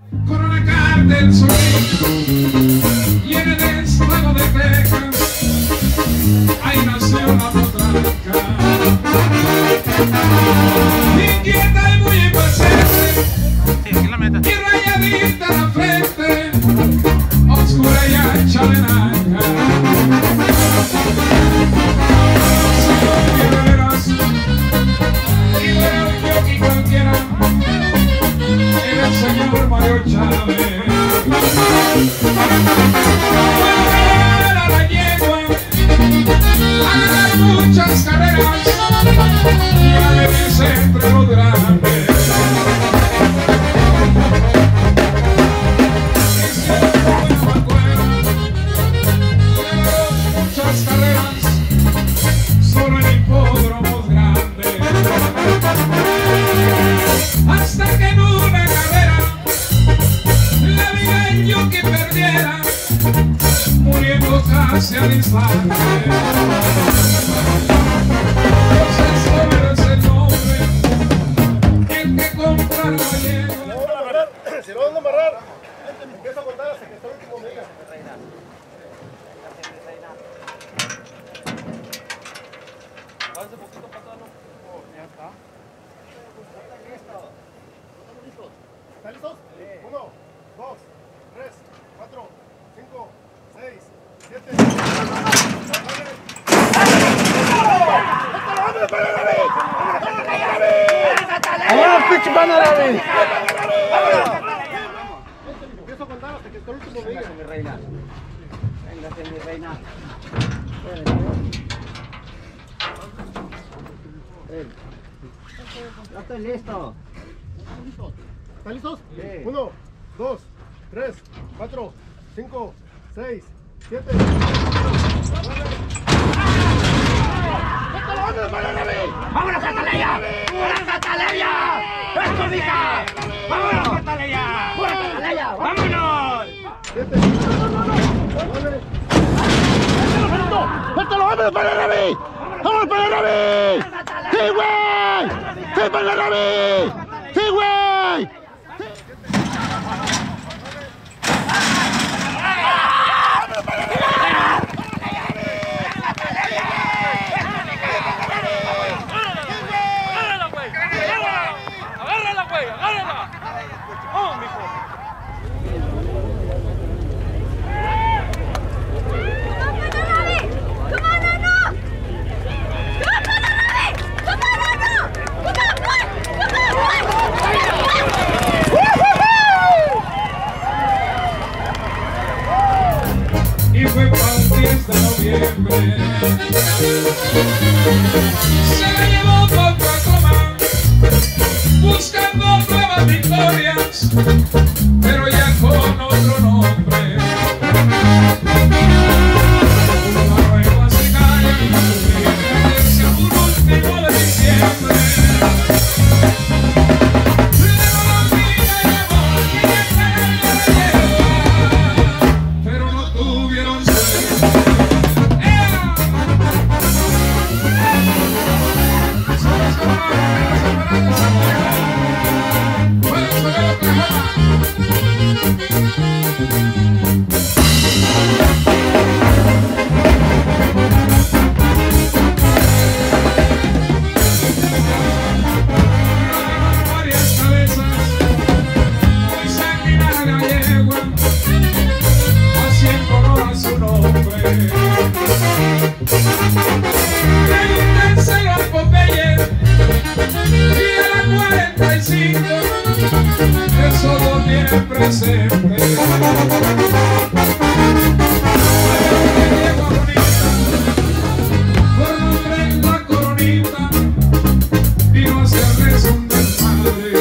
Corona Cartel Solís y en el estado de Texas ahí nació la potranca, inquieta y muy impaciente y rayadita la frente, oscura y ancha de naranja. Si no quiere veras y fuera un jockey cualquiera, era el señor Mario Chávez. Para la yegua a ganar muchas carreras y a beberse entre los grandes. Y siempre me acuerdo de muchas carreras solo en hipódromos grandes, hasta que en una carrera la vida en yo que perdiera, muriendo casi al instante. Entonces sobre ese nombre, el que compra la yegua. Si lo van a amarrar, empieza a contar hasta que está el último me diga. Avance poquito pasado. Ya está. ¿Están listos? 1, 2, 3, 4, 5, 6, 7. ¡Vámonos, pinche Panarabi! Empiezo a contar hasta que está el último me diga. Mi reina. Véngase, mi reina. Ya estoy listo. ¿Están listos? 1, 2, 3, 4, 5, 6, 7. ¡Vámonos, Cataleya! ¡Vámonos, Cataleya! ¡Esto, mija! ¡Vámonos, Cataleya! ¡Vámonos! 7. ¡Suéltalo, vámonos, Panarabi! ¡Vámonos, Panarabi! ¡Sí, güey! ¡Sí, Panarabi! ¡Sí, güey! Y fue para el 10 de noviembre, se la llevó por Oklahoma, buscando nuevas victorias, pero ya con otro nombre. Una nueva sicaria, un último de diciembre. Pregúntenselo a Popeye y a la 45, eso lo tiene presente. Por nombre la Coronita, vino a hacerles un desmadre.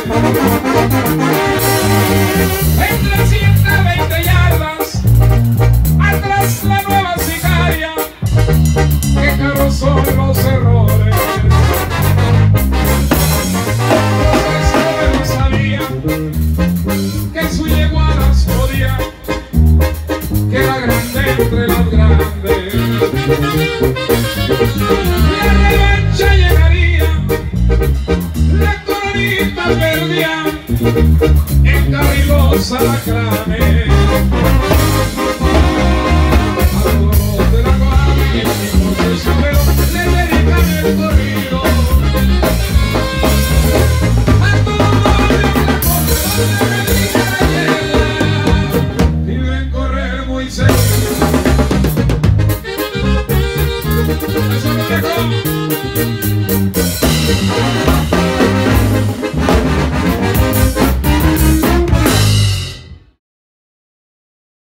En 320 yardas, atrás la nueva sicaria, que caros son los errores. Pues no sabía que su yeguada los alacranes. A todos de la guardia y por el sombrero le dedican el corrido. A todos de la costa le dedican la hiela y ven correr muy seguido. Eso no dejó.